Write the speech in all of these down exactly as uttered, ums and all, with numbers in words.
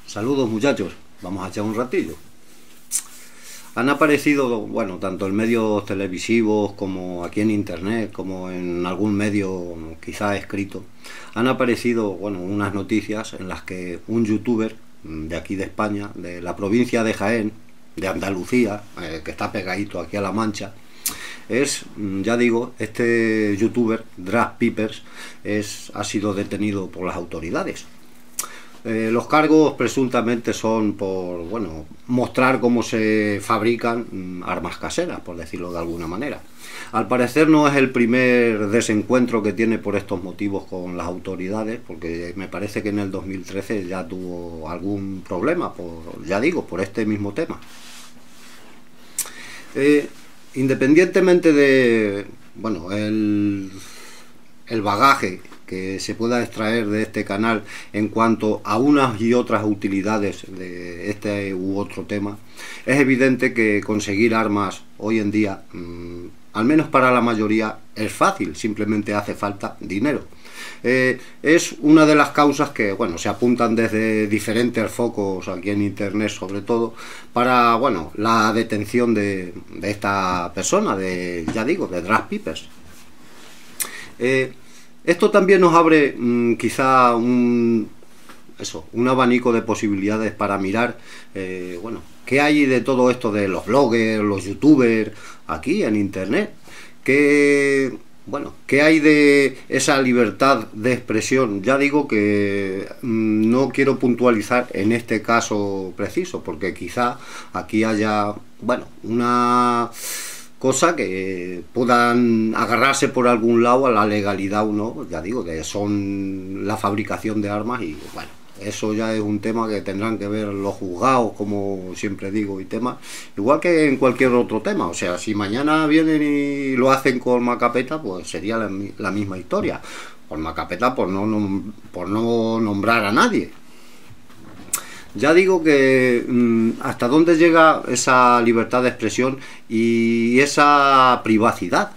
Saludos muchachos, vamos a echar un ratillo. Han aparecido, bueno, tanto en medios televisivos como aquí en internet, como en algún medio quizá escrito, han aparecido, bueno, unas noticias en las que un youtuber de aquí de España, de la provincia de Jaén, de Andalucía, eh, que está pegadito aquí a La Mancha, es, ya digo, este youtuber, Drag Pipers, es, ha sido detenido por las autoridades. Eh, los cargos presuntamente son por, bueno, mostrar cómo se fabrican mm, armas caseras, por decirlo de alguna manera. Al parecer no es el primer desencuentro que tiene por estos motivos con las autoridades, porque me parece que en el dos mil trece ya tuvo algún problema, por, ya digo, por este mismo tema. Eh, independientemente de, bueno, el, el bagaje que se pueda extraer de este canal en cuanto a unas y otras utilidades de este u otro tema, es evidente que conseguir armas hoy en día, mmm, al menos para la mayoría, es fácil, simplemente hace falta dinero. Eh, es una de las causas que, bueno, se apuntan desde diferentes focos aquí en internet, sobre todo, para, bueno, la detención de, de esta persona, de, ya digo, de Drag Pipers. Eh, Esto también nos abre mmm, quizá un, eso, un abanico de posibilidades para mirar, eh, bueno, qué hay de todo esto de los bloggers, los youtubers, aquí en internet, qué, bueno, qué hay de esa libertad de expresión. Ya digo que mmm, no quiero puntualizar en este caso preciso, porque quizá aquí haya, bueno, una cosa que puedan agarrarse por algún lado a la legalidad o no, ya digo, que son la fabricación de armas y bueno, eso ya es un tema que tendrán que ver los juzgados, como siempre digo, y temas, igual que en cualquier otro tema. O sea, si mañana vienen y lo hacen con Macapeta, pues sería la, la misma historia, con Macapeta por no, por no nombrar a nadie. Ya digo que mmm, hasta dónde llega esa libertad de expresión y esa privacidad.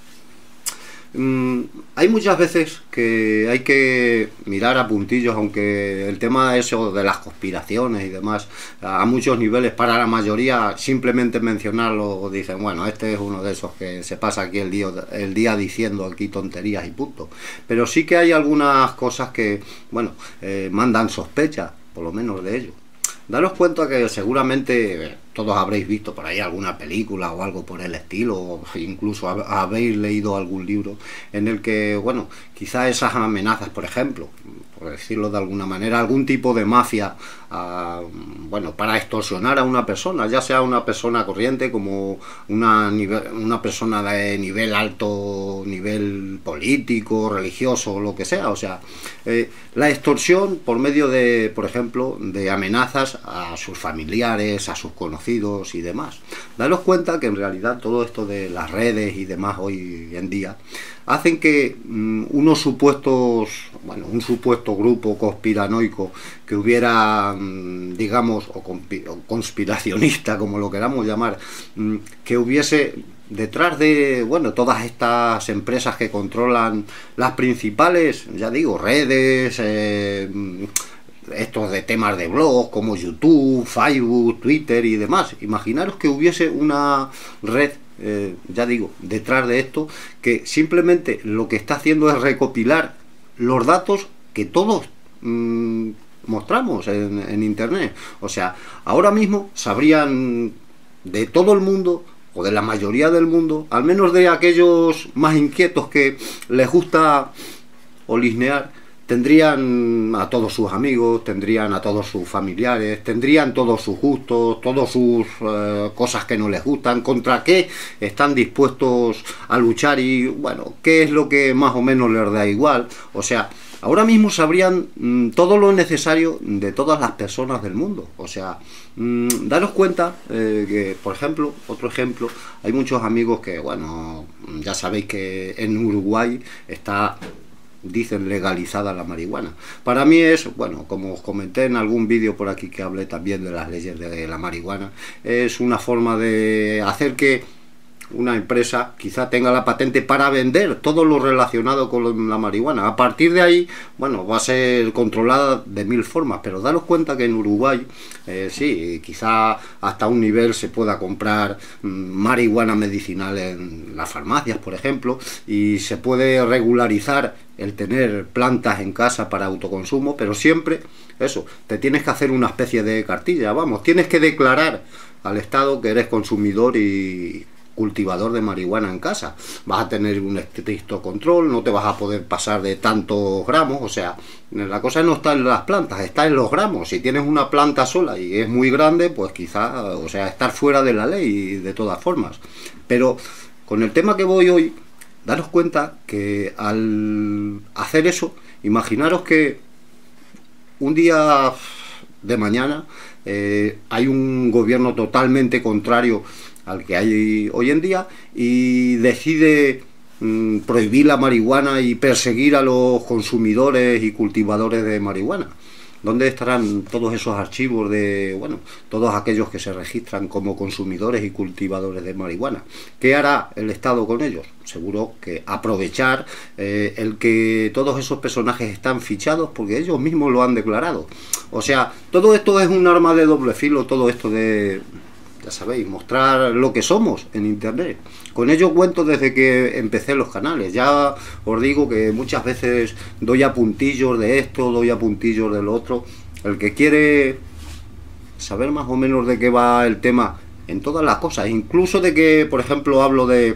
Mm, hay muchas veces que hay que mirar a puntillos, aunque el tema eso de las conspiraciones y demás, a muchos niveles, para la mayoría, simplemente mencionarlo, dicen, bueno, este es uno de esos que se pasa aquí el día, el día diciendo aquí tonterías y punto. Pero sí que hay algunas cosas que, bueno, eh, mandan sospechas, por lo menos de ello. Daros cuenta que seguramente todos habréis visto por ahí alguna película o algo por el estilo, o incluso habéis leído algún libro en el que, bueno, quizá esas amenazas, por ejemplo, por decirlo de alguna manera, algún tipo de mafia, uh, bueno, para extorsionar a una persona, ya sea una persona corriente como una, nivel, una persona de nivel alto, nivel político, religioso, o lo que sea. O sea, eh, la extorsión por medio de, por ejemplo, de amenazas a sus familiares, a sus conocidos y demás. Daros cuenta que en realidad todo esto de las redes y demás hoy en día hacen que um, unos supuestos, bueno, un supuesto grupo conspiranoico que hubiera, um, digamos, o, o conspiracionista, como lo queramos llamar, um, que hubiese detrás de, bueno, todas estas empresas que controlan las principales, ya digo, redes, eh, estos de temas de blogs como YouTube, Facebook, Twitter y demás. Imaginaros que hubiese una red, eh, ya digo, detrás de esto, que simplemente lo que está haciendo es recopilar los datos que todos mmm, mostramos en, en internet. O sea, ahora mismo sabrían de todo el mundo, o de la mayoría del mundo, al menos de aquellos más inquietos que les gusta olisnear, tendrían a todos sus amigos, tendrían a todos sus familiares, tendrían todos sus gustos, todas sus eh, cosas que no les gustan, contra qué están dispuestos a luchar y, bueno, qué es lo que más o menos les da igual. O sea, ahora mismo sabrían mmm, todo lo necesario de todas las personas del mundo. O sea, mmm, daros cuenta eh, que, por ejemplo, otro ejemplo, hay muchos amigos que, bueno, ya sabéis que en Uruguay está, dicen, legalizada la marihuana. Para mí es, bueno, como os comenté en algún vídeo por aquí que hablé también de las leyes de la marihuana, es una forma de hacer que una empresa quizá tenga la patente para vender todo lo relacionado con la marihuana. A partir de ahí, bueno, va a ser controlada de mil formas, pero daros cuenta que en Uruguay, eh, sí, quizá hasta un nivel se pueda comprar mmm, marihuana medicinal en las farmacias, por ejemplo, y se puede regularizar el tener plantas en casa para autoconsumo, pero siempre, eso, te tienes que hacer una especie de cartilla, vamos, tienes que declarar al Estado que eres consumidor y cultivador de marihuana en casa. Vas a tener un estricto control, no te vas a poder pasar de tantos gramos, o sea, la cosa no está en las plantas, está en los gramos. Si tienes una planta sola y es muy grande, pues quizá, o sea, estar fuera de la ley de todas formas. Pero con el tema que voy hoy, daros cuenta que al hacer eso, imaginaros que un día de mañana eh, hay un gobierno totalmente contrario al que hay hoy en día y decide mmm, prohibir la marihuana y perseguir a los consumidores y cultivadores de marihuana. ¿Dónde estarán todos esos archivos de, bueno, todos aquellos que se registran como consumidores y cultivadores de marihuana? ¿Qué hará el Estado con ellos? Seguro que aprovechar eh, el que todos esos personajes están fichados porque ellos mismos lo han declarado. O sea, todo esto es un arma de doble filo, todo esto de, ya sabéis, mostrar lo que somos en internet. Con ello cuento desde que empecé los canales. Ya os digo que muchas veces doy apuntillos de esto, doy apuntillos de lo otro. El que quiere saber más o menos de qué va el tema en todas las cosas, incluso de que, por ejemplo, hablo de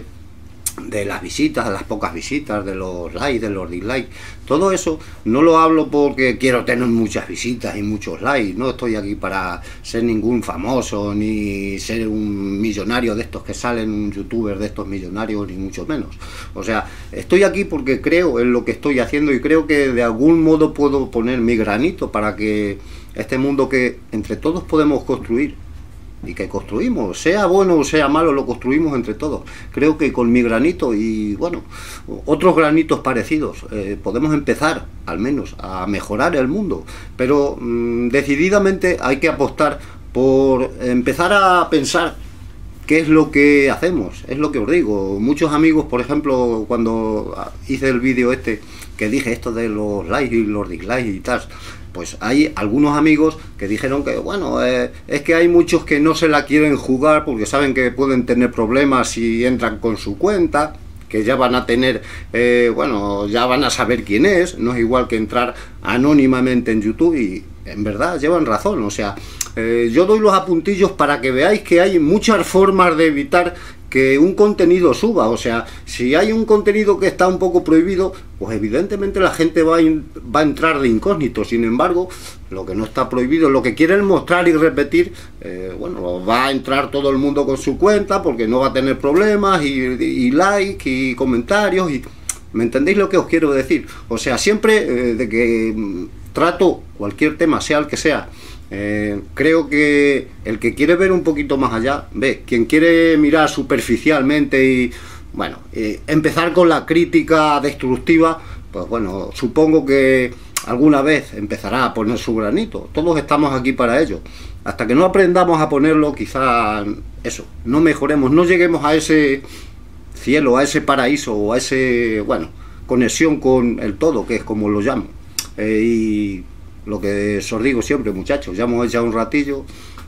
de las visitas, de las pocas visitas, de los likes, de los dislikes, todo eso no lo hablo porque quiero tener muchas visitas y muchos likes, no estoy aquí para ser ningún famoso, ni ser un millonario de estos que salen, un youtuber de estos millonarios, ni mucho menos. O sea, estoy aquí porque creo en lo que estoy haciendo y creo que de algún modo puedo poner mi granito para que este mundo que entre todos podemos construir, y que construimos, sea bueno o sea malo, lo construimos entre todos. Creo que con mi granito y, bueno, otros granitos parecidos, eh, podemos empezar, al menos, a mejorar el mundo. Pero mmm, decididamente hay que apostar por empezar a pensar qué es lo que hacemos, es lo que os digo. Muchos amigos, por ejemplo, cuando hice el vídeo este, que dije esto de los likes y los dislikes y tal, pues hay algunos amigos que dijeron que, bueno, eh, es que hay muchos que no se la quieren jugar porque saben que pueden tener problemas si entran con su cuenta, que ya van a tener, eh, bueno, ya van a saber quién es, no es igual que entrar anónimamente en YouTube, y en verdad llevan razón. O sea, eh, yo doy los apuntillos para que veáis que hay muchas formas de evitar que un contenido suba. O sea, si hay un contenido que está un poco prohibido, pues evidentemente la gente va a, va a entrar de incógnito. Sin embargo, lo que no está prohibido, lo que quieren mostrar y repetir, eh, bueno, va a entrar todo el mundo con su cuenta porque no va a tener problemas y, y like y comentarios y... ¿Me entendéis lo que os quiero decir? O sea, siempre eh, de que mm, trato cualquier tema, sea el que sea, Eh, creo que el que quiere ver un poquito más allá, ve, quien quiere mirar superficialmente y, bueno, eh, empezar con la crítica destructiva, pues bueno, supongo que alguna vez empezará a poner su granito. Todos estamos aquí para ello. Hasta que no aprendamos a ponerlo, quizá eso, no mejoremos, no lleguemos a ese cielo, a ese paraíso, o a ese, bueno, conexión con el todo, que es como lo llamo. Eh, y lo que os digo siempre, muchachos, ya hemos echado un ratillo,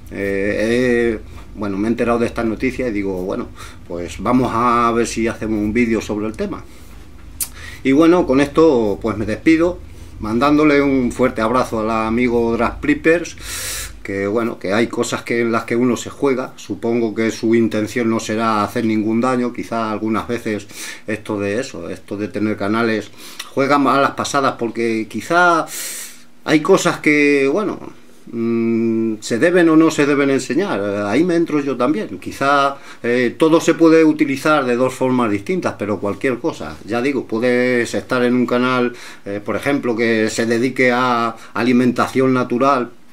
eh, eh, bueno, me he enterado de esta noticia y digo, bueno, pues vamos a ver si hacemos un vídeo sobre el tema. Y bueno, con esto pues me despido, mandándole un fuerte abrazo al amigo Draftpreppers, que bueno, que hay cosas que en las que uno se juega. Supongo que su intención no será hacer ningún daño, quizá algunas veces esto de eso, esto de tener canales, juegan malas pasadas porque quizá hay cosas que, bueno, mmm, se deben o no se deben enseñar. Ahí me entro yo también. Quizá eh, todo se puede utilizar de dos formas distintas, pero cualquier cosa. Ya digo, puedes estar en un canal, eh, por ejemplo, que se dedique a alimentación natural,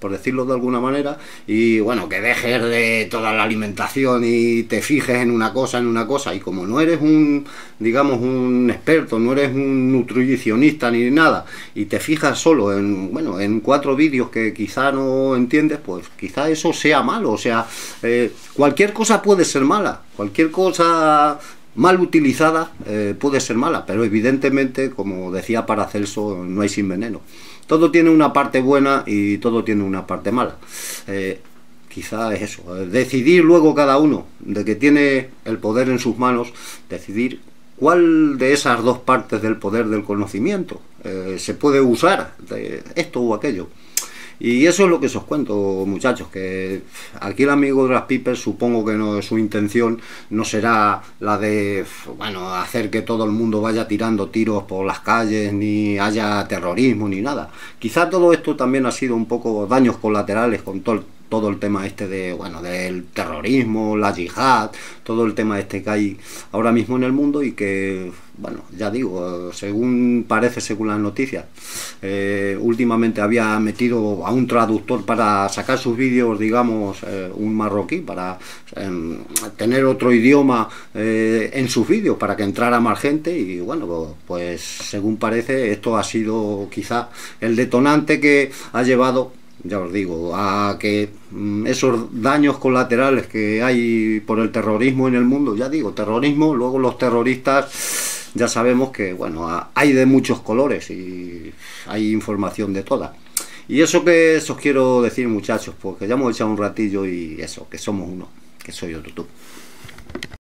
por decirlo de alguna manera, y bueno, que dejes de toda la alimentación y te fijes en una cosa, en una cosa, y como no eres un, digamos, un experto, no eres un nutricionista ni nada, y te fijas solo en, bueno, en cuatro vídeos que quizá no entiendes, pues quizá eso sea malo. O sea, eh, cualquier cosa puede ser mala, cualquier cosa mal utilizada eh, puede ser mala, pero evidentemente, como decía Paracelso, no hay sin veneno. Todo tiene una parte buena y todo tiene una parte mala. Eh, quizá es eso, eh, decidir luego cada uno, de que tiene el poder en sus manos, decidir cuál de esas dos partes del poder del conocimiento eh, se puede usar, de esto o aquello. Y eso es lo que os cuento, muchachos, que aquí el amigo de las Pipers, supongo que no, su intención no será la de, bueno, hacer que todo el mundo vaya tirando tiros por las calles, ni haya terrorismo, ni nada. Quizá todo esto también ha sido un poco daños colaterales con todo el todo el tema este de, bueno, del terrorismo, la yihad, todo el tema este que hay ahora mismo en el mundo y que, bueno, ya digo, según parece, según las noticias, eh, últimamente había metido a un traductor para sacar sus vídeos, digamos, eh, un marroquí, para eh, tener otro idioma eh, en sus vídeos, para que entrara más gente y, bueno, pues según parece, esto ha sido quizá el detonante que ha llevado, ya os digo, a que mmm, esos daños colaterales que hay por el terrorismo en el mundo, ya digo, terrorismo, luego los terroristas, ya sabemos que, bueno, hay de muchos colores y hay información de toda. Y eso que os quiero decir, muchachos, porque ya hemos echado un ratillo y eso, que somos uno, que soy otro tú.